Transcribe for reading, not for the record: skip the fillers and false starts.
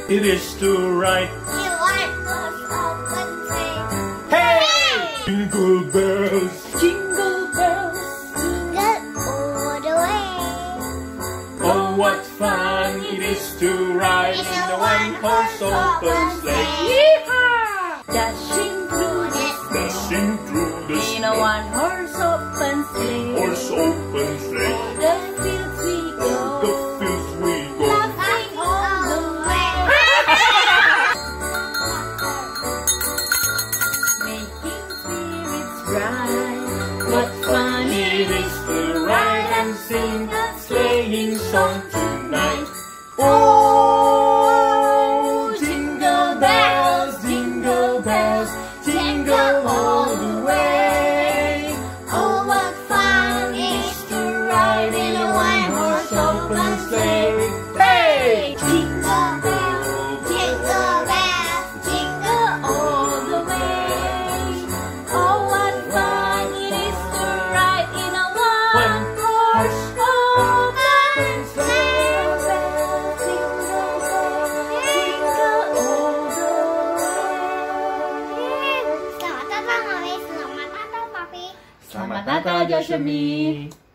It is to ride in a one-horse open sleigh. Hey! Jingle bells, Jingle bells, jingle all the way. oh what fun it is to ride in a one-horse open sleigh. Yeehaw! Dashing through Dashing through the in a one-horse open sleigh. horse open sleigh. The fields we go, The fields we go, laughing all the way. Making spirits bright. What fun it is to ride and sing a sleighing song tonight. oh Jingle bells, jingle all the way. Oh, what fun it is to ride in a one-horse open sleigh. Hey! Jingle bells, jingle all the way. Oh, what fun it is to ride in a one-horse open sleigh. Jingle all the way. Selamat datang, Mami. Selamat datang, Papi. Selamat Natal, Joshamee.